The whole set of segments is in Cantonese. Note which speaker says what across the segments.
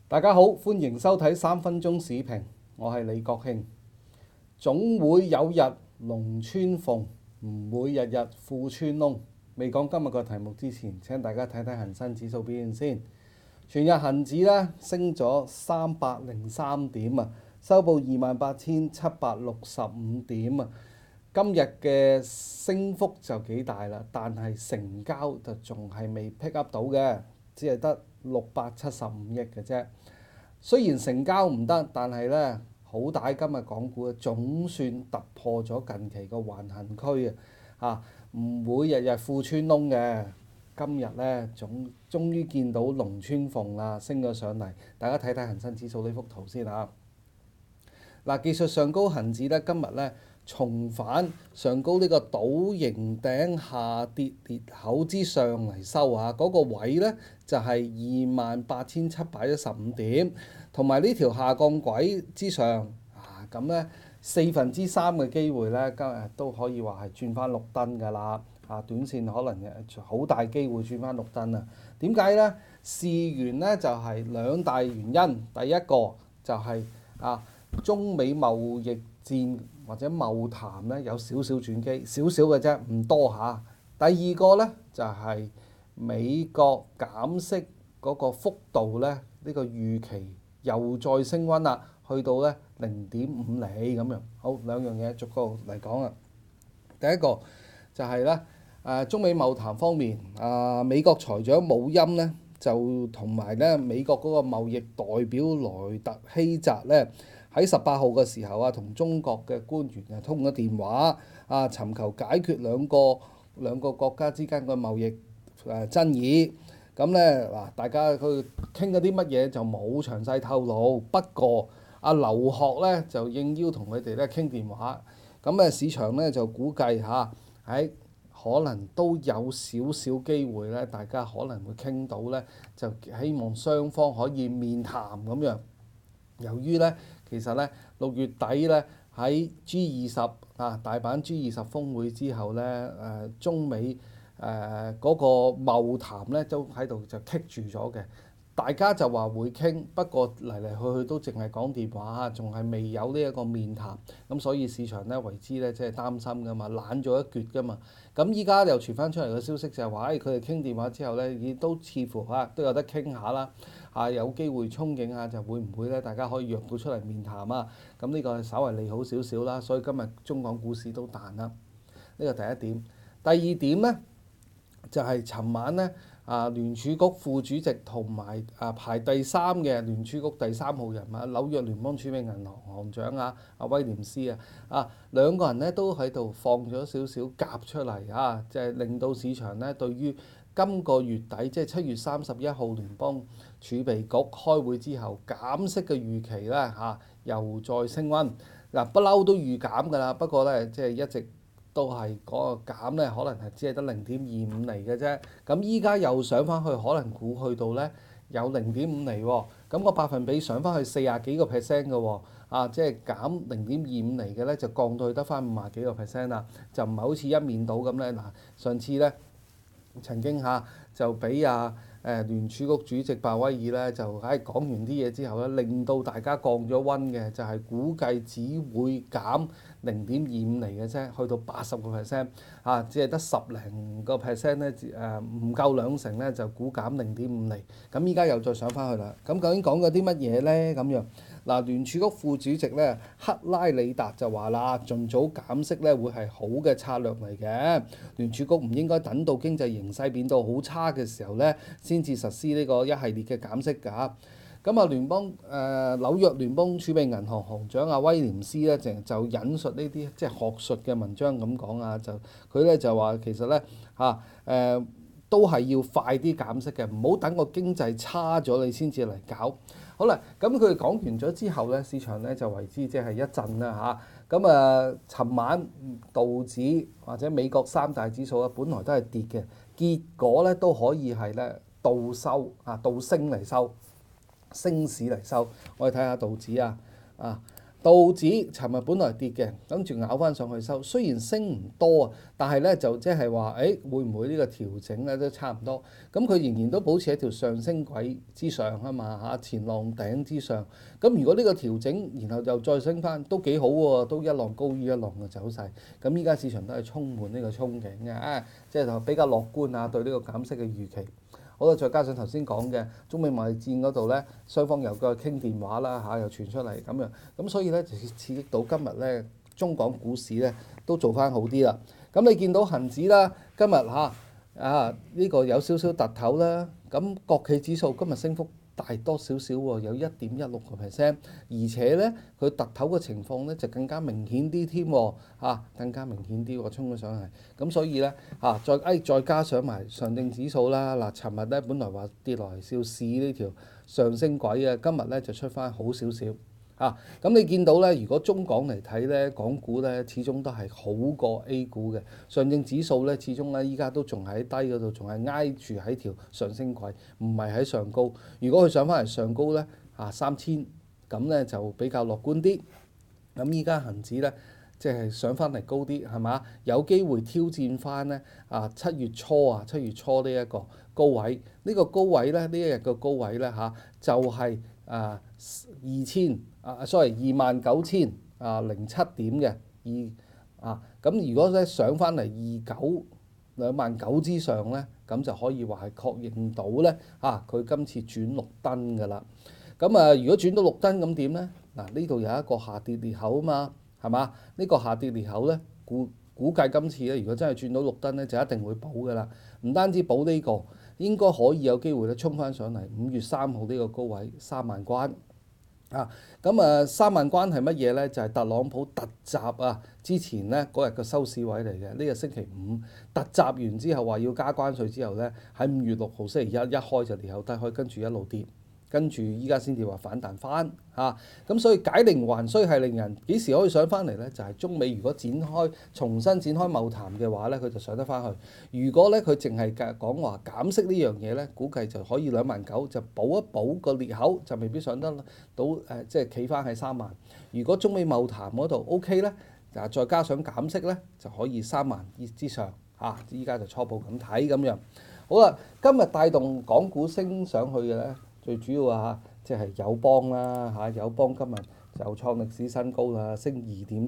Speaker 1: 大家好，歡迎收睇3分鐘時評，我係李國慶。總會有日龍穿鳳，唔會日日褲穿窿。未講今日個題目之前，請大家睇睇恒生指數表現先。全日恒指咧升咗303點啊，收報28,765點啊。今日嘅升幅就幾大啦，但係成交就仲係未 pick up 到嘅，只係得675億嘅啫。雖然成交唔得，但係咧好歹今日港股總算突破咗近期個橫行區啊，唔會日日褲穿窿嘅。今日咧終於見到龍穿鳳啦，升咗上嚟。大家睇睇恒生指數呢幅圖先嚇。嗱，技術上高恒指咧今日咧重返上高呢個倒形頂下跌裂口之上嚟收啊！嗰個位咧就係28,715點，同埋呢條下降軌之上啊，咁咧3/4嘅機會咧今日都可以話係轉翻綠燈㗎啦。啊，短線可能好大機會轉翻綠燈啊！點解咧？事緣咧就係兩大原因。第一個就係中美貿易戰或者貿談咧有少少轉機，少少嘅啫，唔多嚇。第二個咧就係美國減息嗰個幅度咧，呢個預期又再升溫啦，去到咧0.5厘咁樣。好，兩樣嘢逐個嚟講啊。第一個就係咧中美貿談方面，美國財長姆欽咧就同埋咧美國嗰個貿易代表萊特希澤咧喺18號嘅時候同中國嘅官員通咗電話尋求解決兩個國家之間嘅貿易爭議。咁咧大家佢傾咗啲乜嘢就冇詳細透露。不過劉鶴咧就應邀同佢哋咧傾電話。咁市場咧就估計喺可能都有少少機會咧，大家可能會傾到咧，就希望雙方可以面談咁樣。由於咧，其實咧6月底咧喺 G20 大阪 G20 峰會之後咧，中美嗰個貿談咧都喺度就棘住咗嘅。大家就話會傾，不過嚟嚟去去都淨係講電話，仲係未有呢一個面談。咁所以市場咧為之咧即係擔心噶嘛，懶咗一橛噶嘛。咁依家又傳翻出嚟嘅消息就係話，佢哋傾電話之後咧，亦都似乎都有得傾下啦。有機會憧憬下就會唔會咧，大家可以約到出嚟面談啊。咁呢個係稍為利好少少啦，所以今日中港股市都彈啦。呢個第一點。第二點咧就係尋晚咧。聯儲局副主席同埋排第3嘅聯儲局第3號人物紐約聯邦儲備銀行行長威廉斯兩個人咧都喺度放咗少少鴿出嚟即係令到市場咧對於今個月底即係7月31號聯邦儲備局開會之後減息嘅預期咧又再升溫。不嬲都預減㗎啦，不過咧即係一直都係嗰個減咧，可能係只係得0.25厘嘅啫。咁依家又上翻去，可能估去到咧有0.5厘喎。咁個百分比上翻去40幾個 percent 嘅喎。即係減0.25厘嘅咧，就降到去得翻50幾個 percent 啦。就唔係好似一面倒咁咧。上次咧曾經就俾聯儲局主席鮑威爾咧就講完啲嘢之後咧，令到大家降咗溫嘅，就係估計只會減0.25厘嘅啫，去到80個 percent 只係得10零個 percent 咧，唔夠2成咧就估減0.5厘。咁依家又再上翻去啦。咁究竟講咗啲乜嘢咧？咁樣聯儲局副主席咧克拉里達就話啦，盡早減息咧會係好嘅策略嚟嘅。聯儲局唔應該等到經濟形勢變到好差嘅時候咧，先至實施呢個一系列嘅減息㗎。咁紐約聯邦儲備銀行行長威廉斯咧就引述呢啲即係學術嘅文章咁講就佢咧就話其實咧都係要快啲減息嘅，唔好等個經濟差咗你先至嚟搞。好啦，咁佢哋講完咗之後咧，市場咧就為之即係一震啦嚇。尋晚道指或者美國3大指數本來都係跌嘅，結果咧都可以係咧倒升嚟收，升市嚟收。我哋睇下道指道指尋日本來跌嘅，跟住咬翻上去收，雖然升唔多啊，但係咧就即係話，會唔會呢個調整咧都差唔多？咁佢仍然都保持一條上升軌之上啊嘛嚇，前浪頂之上。咁如果呢個調整，然後又再升翻，都幾好喎，都一浪高於一浪嘅走勢。咁依家市場都係充滿呢個憧憬嘅，即係就比較樂觀啊，對呢個減息嘅預期。好啦，再加上頭先講嘅中美貿易戰嗰度咧，雙方又個傾電話啦嚇，又傳出嚟咁樣，咁所以咧就刺激到今日咧中港股市咧都做翻好啲啦。咁你見到恆指啦，今日呢個有少少突頭啦，咁國企指數今日升幅大多少少喎，有1.16%，而且咧佢突頭嘅情況咧就更加明顯啲添喎，更加明顯啲喎，衝咗上嚟，咁所以咧再加上埋上證指數啦，嗱，尋日咧本來話跌落嚟要試呢條上升軌嘅，今日咧就出翻好少少。咁你見到咧，如果中港嚟睇咧，港股咧始終都係好過 A 股嘅。上證指數咧，始終咧依家都仲喺低嗰度，仲係挨住喺條上升軌，唔係喺上高。如果佢上翻嚟上高咧，3000，咁咧就比較樂觀啲。咁依家恆指咧，即係上翻嚟高啲，係嘛？有機會挑戰翻咧7月初呢一個高位。呢個高位咧，呢一日嘅高位咧就係29,007點嘅咁如果咧上翻嚟29,000之上咧，咁就可以話係確認到咧佢今次轉綠燈㗎啦。咁如果轉到綠燈咁點咧？嗱，呢度有一個下跌裂口啊嘛，係嘛？呢個下跌裂口咧，估計今次咧，如果真係轉到綠燈咧，就一定會補㗎啦。唔單止補呢個，應該可以有機會咧衝翻上嚟5月3號呢個高位3萬關。3萬關係乜嘢咧？就係特朗普突襲之前咧嗰日嘅收市位嚟嘅。呢個星期五突襲完之後話要加關稅之後咧，喺5月6號星期一開就裂口低開，跟住一路跌，跟住依家先至話反彈翻咁所以解鈴還須繫鈴人，幾時可以上翻嚟咧？就係中美如果重新展開貿談嘅話咧，佢就上得翻去。如果咧佢淨係講話減息呢樣嘢咧，估計就可以29000，就補一補個裂口，就未必上得到即係企翻喺3萬。如果中美貿談嗰度 OK 咧，再加上減息咧，就可以3萬之上依家就初步咁睇咁樣。好啦，今日帶動港股升上去嘅咧，最主要即係友邦啦友邦今日就創歷史新高啦，升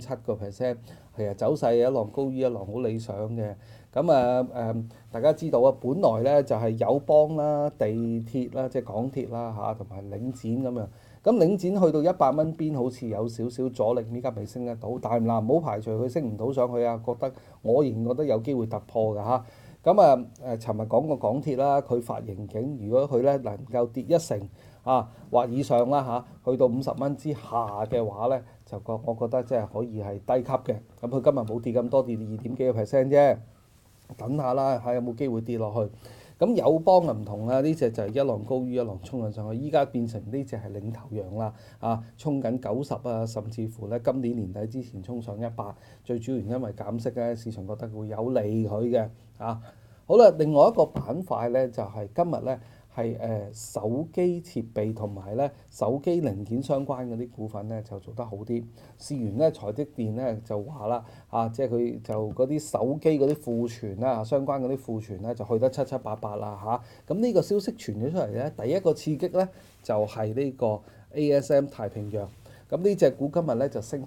Speaker 1: 2.7%，係走勢一浪高於一浪，好理想嘅。咁大家知道本來咧就係友邦啦、地鐵啦、即係港鐵啦同埋領展咁樣。咁領展去到100蚊邊，好似有少少阻力，依家未升得到，但係唔好排除佢升唔到上去我仍然覺得有機會突破㗎咁尋日講過港鐵啦，佢發盈警，如果佢咧能夠跌1成或以上啦去到50蚊之下嘅話咧，我覺得即係可以係低級嘅。咁佢今日冇跌咁多，跌2點幾個 percent 啫。等下啦，有冇機會跌落去？咁友邦唔同啦，呢隻就係一浪高於一浪衝緊上去，依家變成呢隻係領頭羊啦衝緊90甚至乎咧今年年底之前衝上100，最主要因為減息咧，市場覺得會有利佢嘅好啦，另外一個板塊咧就係今日咧係手機設備同埋咧手機零件相關嗰啲股份咧就做得好啲。試完咧台積電咧就話啦即係佢就嗰啲手機嗰啲庫存啦，相關嗰啲庫存咧就去得七七八八啦咁呢個消息傳咗出嚟咧，第一個刺激咧就係呢個 ASM 太平洋。咁呢隻股今日咧就升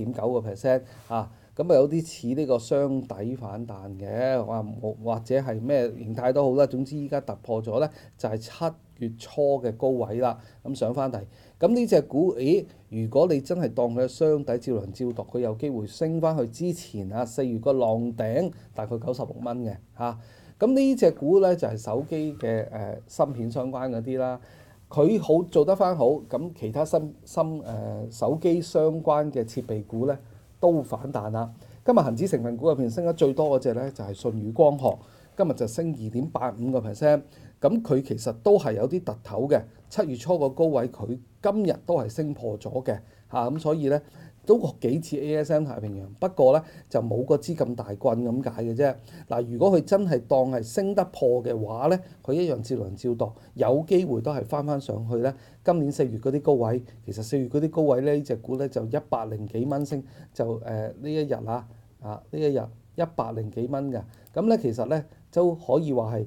Speaker 1: 7.9%咁有啲似呢個雙底反彈嘅，或者係咩形態都好啦。總之依家突破咗咧，就係7月初嘅高位啦。咁上翻嚟，咁呢隻股，如果你真係當佢係雙底照量照度，佢有機會升翻去之前4月個浪頂，大概96蚊嘅咁呢隻股咧就係手機嘅芯片相關嗰啲啦。佢好做得翻好，咁其他手機相關嘅設備股咧都反彈啦。今日恆指成分股入邊升得最多嗰隻咧就係舜宇光學，今日就升2.85%。咁佢其實都係有啲突頭嘅，7月初個高位佢今日都係升破咗嘅咁所以咧都幾似 ASM 太平洋，不過咧就冇嗰支咁大棍咁解嘅啫。嗱，如果佢真係當係升得破嘅話咧，佢一樣照量照度，有機會都係翻上去咧。今年4月嗰啲高位，其實4月嗰啲高位咧，呢隻股咧就100幾蚊升，就呢一日呢一日100幾蚊嘅，咁咧其實咧都可以話係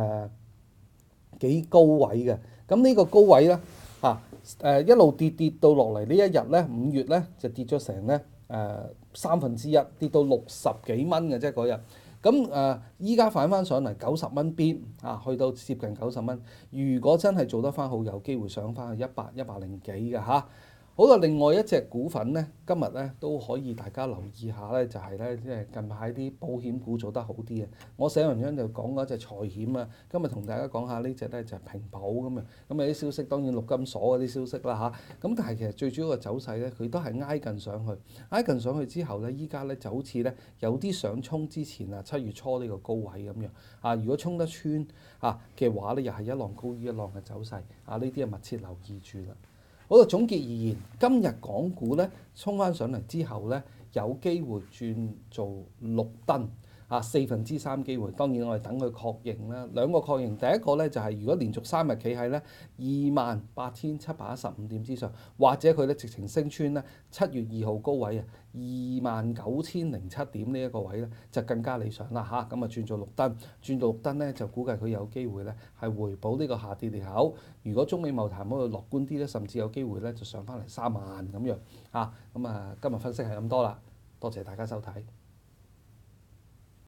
Speaker 1: 幾高位嘅。咁呢個高位咧一路跌到落嚟呢一日咧，5月咧就跌咗成咧1/3，跌到60幾蚊嘅啫嗰日。咁依家反翻上嚟90蚊邊去到接近90蚊。如果真係做得翻好，有機會上翻去100幾嘅嚇。好啦，另外一隻股份咧，今日咧都可以大家留意下咧，就係咧即係近排啲保險股做得好啲啊。我寫文章就講嗰隻財險啊，今日同大家講下呢隻咧就係平保咁啊。咁有啲消息當然陸金所嗰啲消息啦嚇。咁但係其實最主要嘅走勢咧，佢都係挨近上去，挨近上去之後咧，依家咧就好似咧有啲想衝之前7月初呢個高位咁樣如果衝得穿嘅話咧，又係一浪高於一浪嘅走勢呢啲密切留意住啦。好啦，總結而言，今日港股咧衝翻上嚟之後咧，有機會轉做綠燈3/4機會。當然我哋等佢確認啦，兩個確認。第一個咧就係如果連續3日企喺咧28,715點之上，或者佢咧直情升穿咧7月2號高位29,007點呢一個位咧，就更加理想啦嚇。咁轉做綠燈，轉做綠燈咧就估計佢有機會咧係回補呢個下跌裂口。如果中美貿談嗰度樂觀啲咧，甚至有機會咧就上翻嚟3萬咁樣咁今日分析係咁多啦，多謝大家收睇。